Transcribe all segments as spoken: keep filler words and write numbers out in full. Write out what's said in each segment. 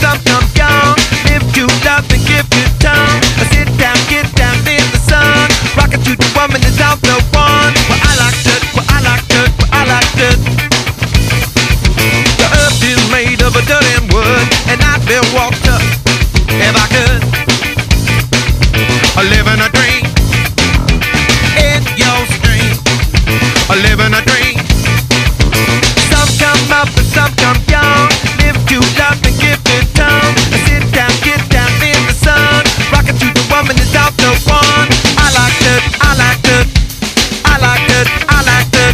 some come young. Live to love and give you tongue. I sit down, get down in the sun. Rockin' to the woman is out the one. Well, I like it, well, I like it, well, I like it. The earth is made of a dirt and wood, and I'd be walked up if I could. I live in a dream, in your stream. I live in a dream. Some come up and some come young. Live to love and give it tongue. I sit down, get down in the sun. Rockin' to the woman is out the one. I like it, I like it, I like it, I like it.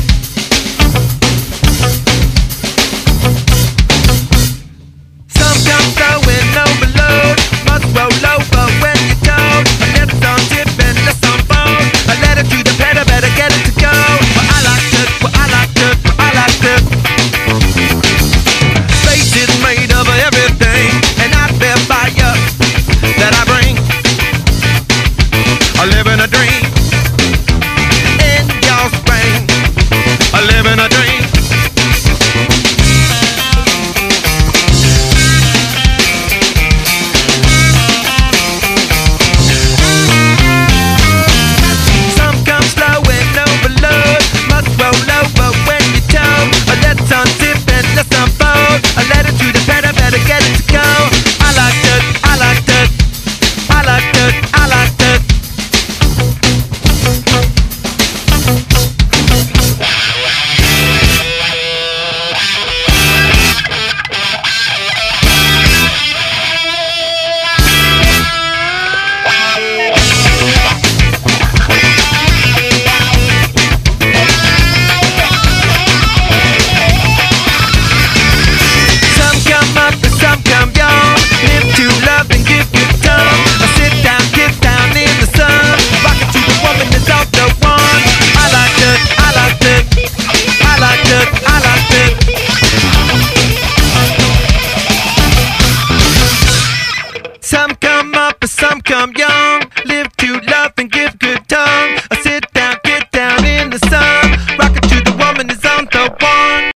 Some come going overload. Must roll over when you're told. I let it on tip and let some fold. I let it to the pedal, better get it to go. Well, I like it, well, I like it, well, I like it. Space is made of everything, and I bear fire that I bring. I live in a dream, in your spring. I live in a dream. Some come slow and overload. Must roll over when you're told. I let some tip and let some fold. I let it to the pedal, better get it to go. I like it, I like it, I like it, I like it. Some come up and some come young. Live to love and give you tongue. I sit down, get down in the sun. Rockin' to the woman that's out the one. I like it, I like it, I like it, I like it. Some come up and some come young.